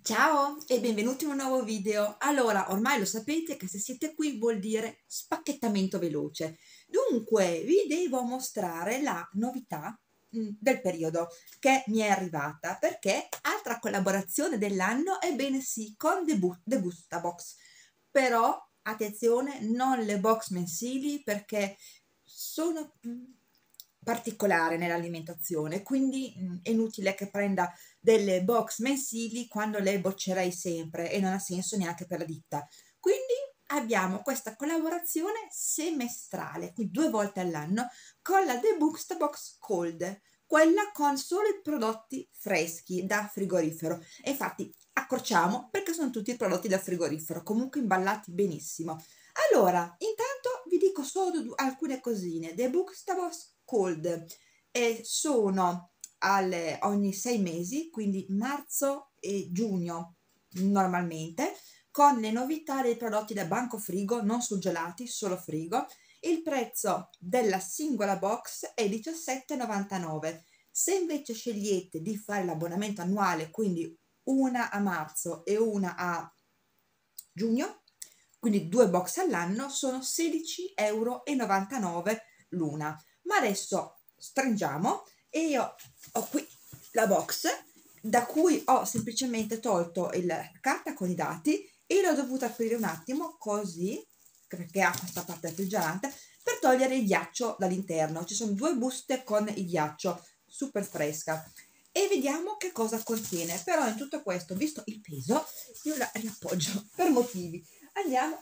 Ciao e benvenuti in un nuovo video. Allora, ormai lo sapete che se siete qui vuol dire spacchettamento veloce. Dunque, vi devo mostrare la novità del periodo che mi è arrivata, perché altra collaborazione dell'anno, ebbene sì, con The Gustabox. Però, attenzione, non le box mensili perché sono particolari nell'alimentazione, quindi è inutile che prenda delle box mensili quando le boccerei sempre e non ha senso neanche per la ditta. Quindi abbiamo questa collaborazione semestrale, quindi 2 volte all'anno, con la The Box Cold, quella con solo i prodotti freschi da frigorifero. E infatti accorciamo perché sono tutti prodotti da frigorifero, comunque imballati benissimo. Allora, intanto vi dico solo alcune cosine. The Box Cold sono ogni 6 mesi, quindi marzo e giugno normalmente, con le novità dei prodotti da banco frigo, non surgelati, solo frigo. Il prezzo della singola box è 17,99. Se invece scegliete di fare l'abbonamento annuale, quindi una a marzo e una a giugno, quindi 2 box all'anno, sono 16,99 € l'una. Ma adesso stringiamo e io ho qui la box da cui ho semplicemente tolto la carta con i dati e l'ho dovuta aprire un attimo così, perché ha questa parte refrigerante, per togliere il ghiaccio dall'interno. Ci sono 2 buste con il ghiaccio, super fresca, e vediamo che cosa contiene. Però in tutto questo, visto il peso, io la riappoggio per motivi. Andiamo,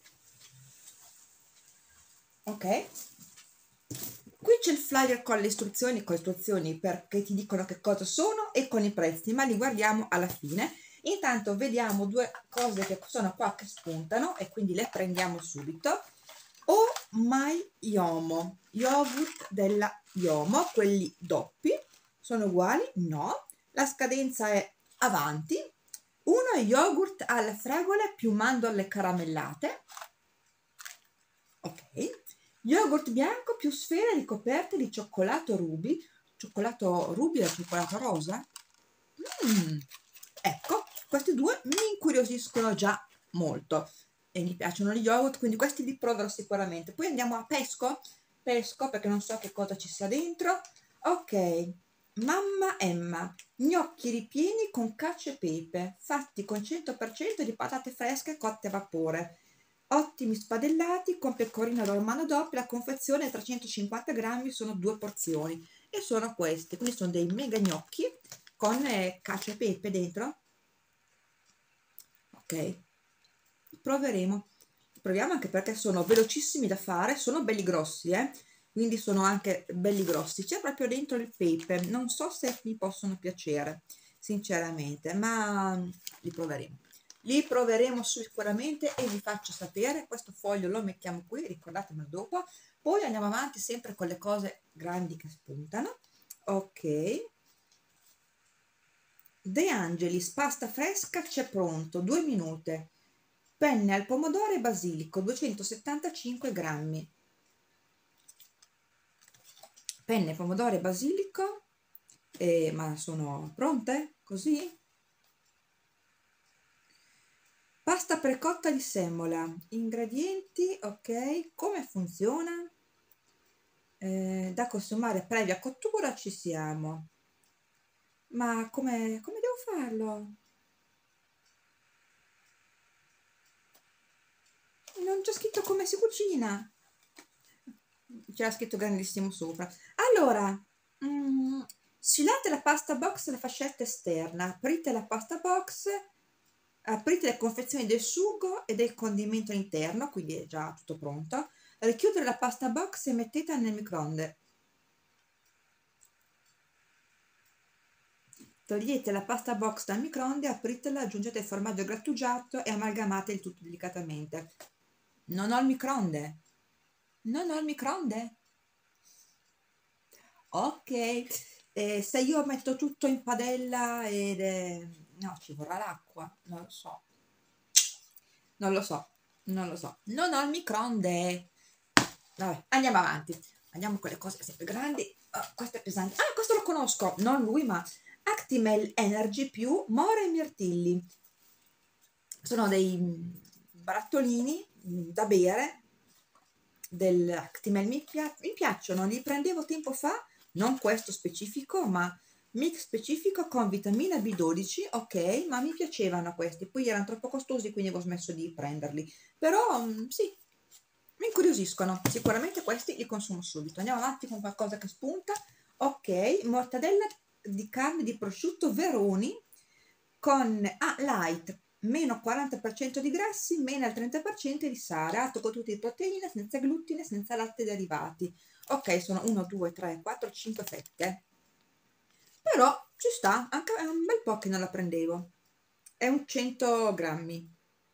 ok, qui c'è il flyer con le istruzioni perché ti dicono che cosa sono e con i prezzi, ma li guardiamo alla fine. Intanto vediamo 2 cose che sono qua che spuntano e quindi le prendiamo subito. Oh my Yomo, yogurt della Yomo, quelli doppi sono uguali? No, la scadenza è avanti. Uno è yogurt alle fragole più mandorle caramellate, ok. Yogurt bianco più sfere ricoperte di cioccolato ruby e cioccolato rosa. Ecco, questi due mi incuriosiscono già molto e mi piacciono gli yogurt, quindi questi li proverò sicuramente. Poi andiamo a pesco perché non so che cosa ci sia dentro. Ok, Mamma Emma, gnocchi ripieni con cacio e pepe, fatti con 100% di patate fresche cotte a vapore. Ottimi spadellati con pecorino romano doppio, la confezione è 350 grammi, sono 2 porzioni e sono questi, quindi sono dei mega gnocchi con cacio e pepe dentro. Ok, proviamo anche perché sono velocissimi da fare, sono belli grossi, quindi sono anche belli grossi. C'è proprio dentro il pepe, non so se mi possono piacere sinceramente, ma li proveremo sicuramente e vi faccio sapere. Questo foglio lo mettiamo qui, ricordatemelo dopo. Poi andiamo avanti sempre con le cose grandi che spuntano. Ok, De Angelis pasta fresca, c'è pronto, 2 minuti. Penne al pomodoro e basilico, 275 grammi. Penne, pomodoro e basilico, ma sono pronte così? Pasta precotta di semola, ingredienti, ok, come funziona? Da consumare previa cottura, ci siamo. Ma come devo farlo? Non c'è scritto come si cucina. C'era scritto grandissimo sopra. Allora, sfilate la pasta box alla fascetta esterna, aprite la pasta box, aprite le confezioni del sugo e del condimento interno, quindi è già tutto pronto. Richiudere la pasta box e mettetela nel microonde. Togliete la pasta box dal microonde, apritela, aggiungete il formaggio grattugiato e amalgamate il tutto delicatamente. Non ho il microonde. Non ho il microonde. Ok, se io metto tutto in padella no, ci vorrà l'acqua, non lo so, non lo so, non lo so, non ho il microonde. Vabbè, andiamo avanti, andiamo con le cose sempre grandi. Questo è pesante, questo lo conosco, non lui ma Actimel Energy più Mora e Mirtilli. Sono dei barattolini da bere dell'Actimel, mi piacciono, li prendevo tempo fa, non questo specifico, ma mix specifico con vitamina B12, ok, ma mi piacevano questi, poi erano troppo costosi, quindi avevo smesso di prenderli, però sì, mi incuriosiscono, sicuramente questi li consumo subito. Andiamo avanti con qualcosa che spunta, ok, mortadella di carne di prosciutto Veroni con light, meno 40% di grassi, meno il 30% di sale, alto con tutte le proteine, senza glutine, senza latte derivati. Ok, sono 1, 2, 3, 4, 5 fette, però ci sta, anche è un bel po' che non la prendevo, è un 100 grammi.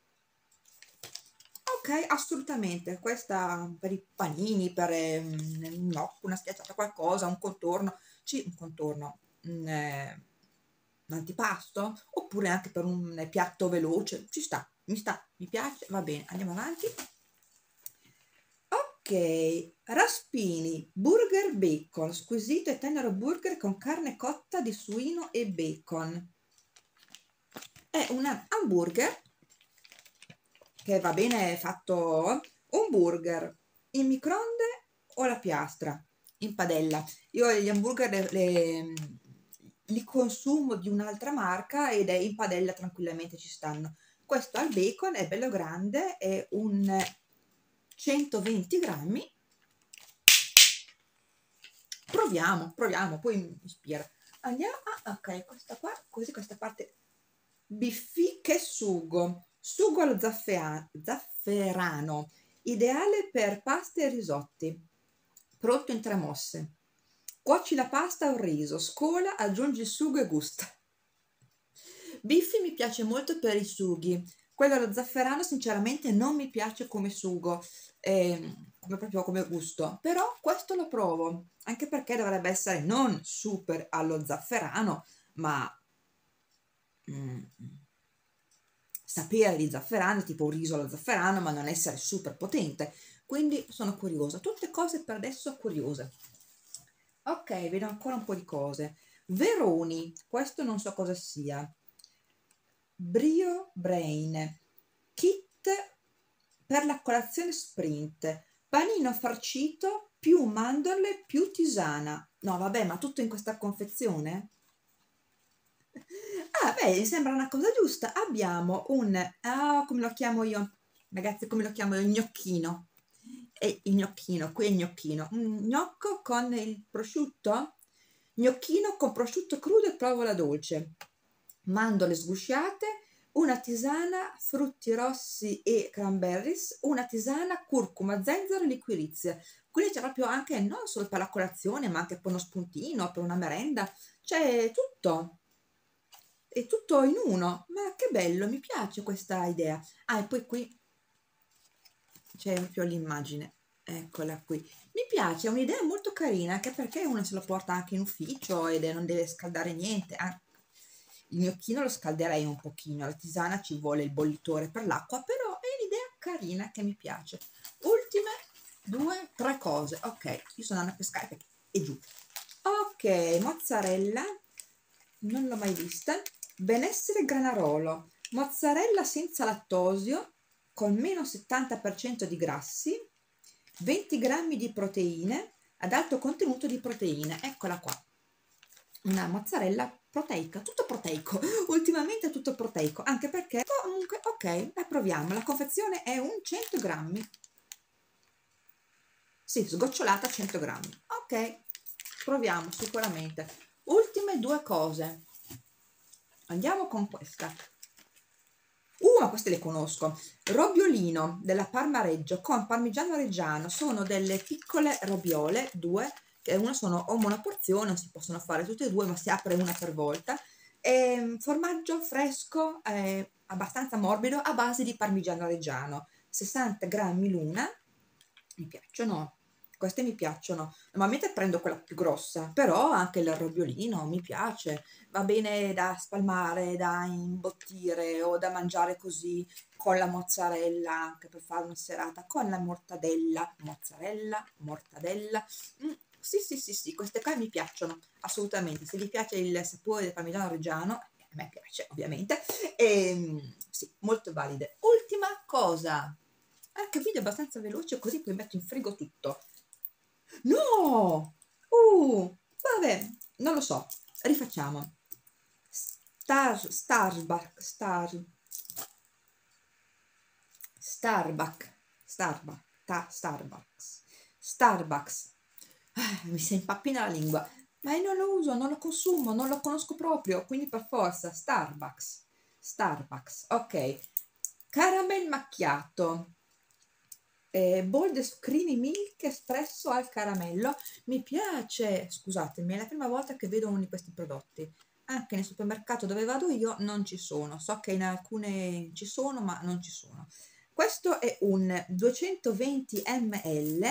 Ok, assolutamente, questa per i panini, per un gnocco, una schiacciata, qualcosa, un contorno, sì, un contorno, un antipasto, oppure anche per un piatto veloce, ci sta, mi piace, va bene, andiamo avanti. Ok, raspini, burger bacon, squisito e tenero burger con carne cotta di suino e bacon. È un hamburger che va bene fatto, un burger in microonde o alla piastra, in padella. Io gli hamburger li consumo di un'altra marca ed è in padella, tranquillamente ci stanno. Questo al bacon è bello grande, è un 120 grammi. Proviamo, poi mi ispira. Andiamo, ok, questa qua, così questa parte, biffì che sugo allo zafferano, ideale per pasta e risotti, pronto in 3 mosse. Cuoci la pasta o il riso, scola, aggiungi il sugo e gusta. Biffi mi piace molto per i sughi, quello allo zafferano sinceramente non mi piace come sugo, come proprio come gusto, però questo lo provo, anche perché dovrebbe essere non super allo zafferano, ma mm, sapere di zafferano, tipo un riso allo zafferano, ma non essere super potente. Quindi sono curiosa. Tutte cose per adesso curiose. Ok, vedo ancora un po' di cose. Veroni, questo non so cosa sia. Brio Brain, kit per la colazione sprint, panino farcito più mandorle più tisana. No, vabbè, ma tutto in questa confezione? Ah, beh, mi sembra una cosa giusta. Abbiamo come lo chiamo io? Ragazzi, come lo chiamo io? Il gnocchino. E il gnocchino, qui è il gnocchino. Un gnocco con il prosciutto? Gnocchino con prosciutto crudo e provola dolce. Mandorle sgusciate, una tisana frutti rossi e cranberries, una tisana curcuma, zenzero e liquirizia. Quindi c'è proprio anche non solo per la colazione, ma anche per uno spuntino, per una merenda. C'è tutto. È tutto in uno, ma che bello, mi piace questa idea. Ah, e poi qui c'è proprio l'immagine, eccola qui. Mi piace, è un'idea molto carina, anche perché uno se lo porta anche in ufficio ed non deve scaldare niente. Il gnocchino lo scalderei un pochino, la tisana ci vuole il bollitore per l'acqua, però è un'idea carina che mi piace. Ultime 2, 3 cose. Ok, io sono andata a pescare e giù. Ok, mozzarella, non l'ho mai vista. Benessere Granarolo, mozzarella senza lattosio con meno 70% di grassi, 20 grammi di proteine, ad alto contenuto di proteine. Eccola qua, una mozzarella proteica, tutto proteico. Ultimamente è tutto proteico, anche perché comunque, ok, la proviamo. La confezione è un 100 grammi. Sì, sgocciolata 100 grammi. Ok, proviamo sicuramente. Ultime 2 cose. Andiamo con questa. Ma queste le conosco. Robiolino della Parma Reggio con parmigiano reggiano. Sono delle piccole robiole, 2, che una sono una porzione, non si possono fare tutte e 2, ma si apre una per volta. Formaggio fresco, abbastanza morbido, a base di parmigiano reggiano. 60 grammi l'una. Mi piacciono. Queste mi piacciono. Normalmente prendo quella più grossa, però anche il robiolino mi piace, va bene da spalmare, da imbottire o da mangiare così con la mozzarella, anche per fare una serata con la mortadella, mozzarella, mortadella. Sì, sì, sì, sì, queste qua mi piacciono assolutamente. Se vi piace il sapore del parmigiano reggiano, a me piace ovviamente, sì, molto valide. Ultima cosa, anche video abbastanza veloce così poi metto in frigo tutto. No! Vabbè, non lo so, rifacciamo. Starbucks. Mi si impappina la lingua, ma io non lo uso, non lo consumo, non lo conosco proprio, quindi per forza Starbucks, ok. Caramel macchiato, bold creamy milk espresso al caramello, mi piace, scusatemi, è la prima volta che vedo uno di questi prodotti. Anche nel supermercato dove vado io non ci sono, so che in alcune ci sono ma non ci sono. Questo è un 220 ml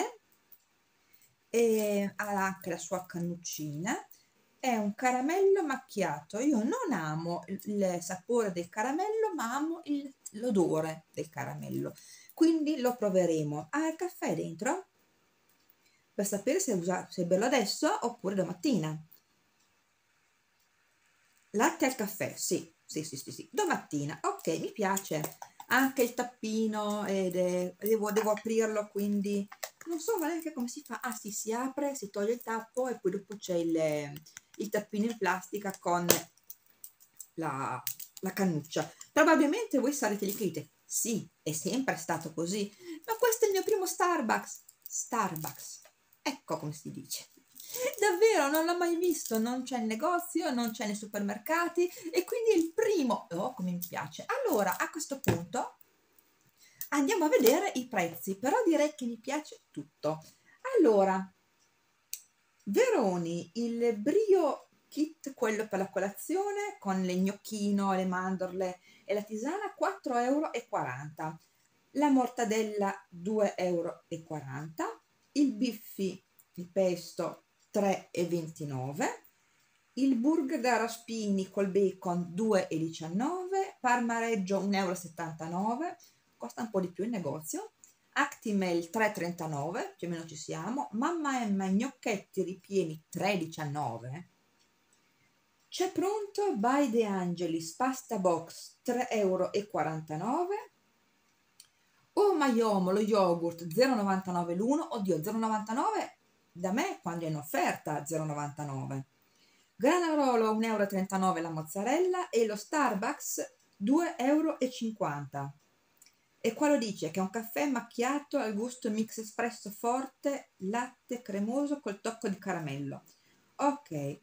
e ha anche la sua cannuccina. È un caramello macchiato. Io non amo il sapore del caramello, ma amo l'odore del caramello, quindi lo proveremo. Ha il caffè dentro per sapere se berlo adesso oppure domattina. Latte al caffè, sì, sì, sì, sì, sì. Domattina, ok, mi piace. Anche il tappino, devo aprirlo, quindi non so neanche come si fa. Ah sì, si apre, si toglie il tappo e poi dopo c'è il tappino in plastica con la cannuccia. Probabilmente voi sarete lì che dite, sì, è sempre stato così, ma questo è il mio primo Starbucks, ecco come si dice. Davvero, non l'ho mai visto, non c'è in negozio, non c'è nei supermercati e quindi è il primo. Oh, come mi piace. Allora, a questo punto andiamo a vedere i prezzi, però direi che mi piace tutto. Allora, Veroni, il Brio Kit, quello per la colazione, con le gnocchino, le mandorle e la tisana, 4,40 €. La mortadella, 2,40 €. Il biffi, il pesto, 3,29 €. Il burger da raspini col bacon, 2,19 €. Parmareggio, 1,79 €. Costa un po' di più il negozio. Actimel 3,39, più o meno ci siamo. Mamma Emma gnocchetti ripieni 3,19. C'è pronto by De Angelis pasta box 3,49 €. Oh Maiomo lo yogurt 0,99 l'uno, oddio 0,99 da me quando è in offerta 0,99. Granarolo 1,39 € la mozzarella e lo Starbucks 2,50 €. E qua lo dice che è un caffè macchiato al gusto mix espresso forte, latte cremoso col tocco di caramello. Ok,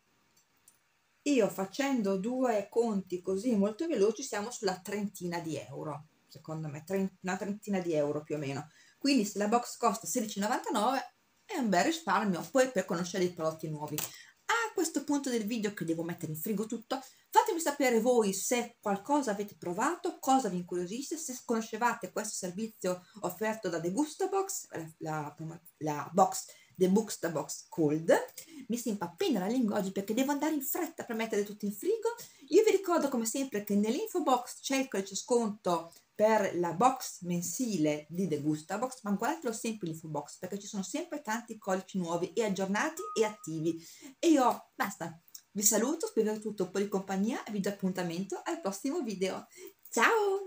io facendo due conti così molto veloci siamo sulla trentina di euro, secondo me, una trentina di euro più o meno. Quindi se la box costa 16,99 è un bel risparmio, poi per conoscere i prodotti nuovi. A questo punto del video che devo mettere in frigo tutto, fatemi sapere voi se qualcosa avete provato, cosa vi incuriosisce, se conoscevate questo servizio offerto da The Gustabox, la box The Box Cold. Mi si impappina la lingua oggi perché devo andare in fretta per mettere tutto in frigo. Io vi ricordo come sempre che nell'info box c'è il codice sconto per la box mensile di The Gustabox, ma guardatelo sempre l'info box perché ci sono sempre tanti codici nuovi e aggiornati e attivi. E io basta, vi saluto, spero di aver avuto un po' di compagnia e vi do appuntamento al prossimo video. Ciao!